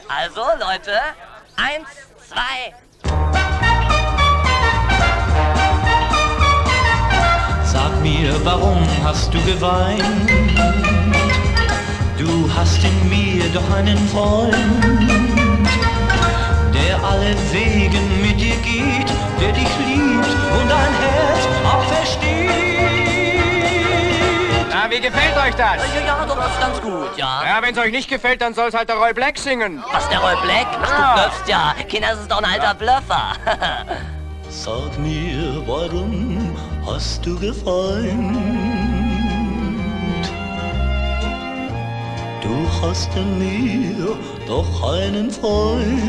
Also, Leute, 1, 2. Sag mir, warum hast du geweint? Du hast in mir doch einen Freund, der alle Wegen mit dir geht, der dich liebt und dein Herz auch versteht. Na, wie gefällt euch das? Ja, doch, das ist ganz gut, ja. Ja, wenn's euch nicht gefällt, dann soll's halt der Roy Black singen. Was, der Roy Black? Ach, du blöffst ja. Kinder, das ist doch ein alter Blöffer. Sag mir, warum hast du geweint? Du hast in mir doch einen Freund,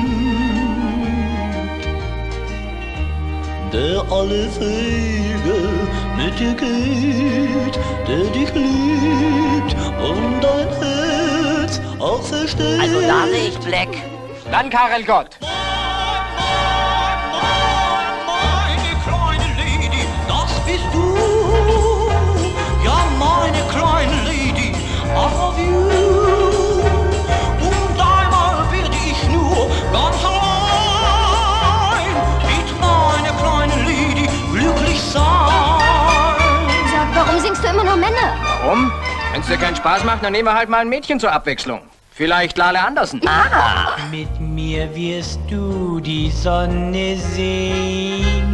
der alle Wege mit dir geht, der dich liebt und dein Herz auch versteht. Also da sehe ich Black. Dann Karel Gott. Bist du, ja meine kleine Lady, I love you. Und einmal werde ich nur ganz allein mit meiner kleinen Lady glücklich sein. Sag, warum singst du immer nur Männer? Warum? Wenn's dir keinen Spaß macht, dann nehmen wir halt mal ein Mädchen zur Abwechslung. Vielleicht Lale Andersen. Ah, Mit mir wirst du die Sonne sehen.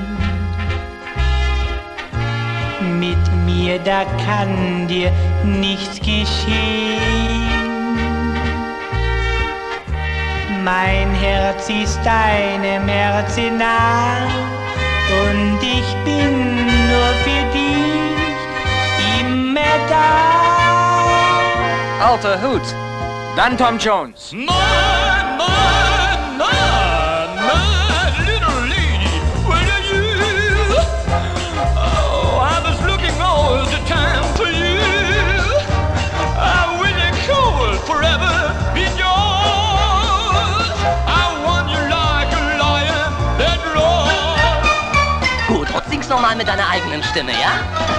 Mit mir, da kann dir nichts geschehen. Mein Herz ist deinem Herzen nah und ich bin nur für dich immer da. Alter Hut. Dann Tom Jones. gut, und sing's nochmal mit deiner eigenen Stimme, ja?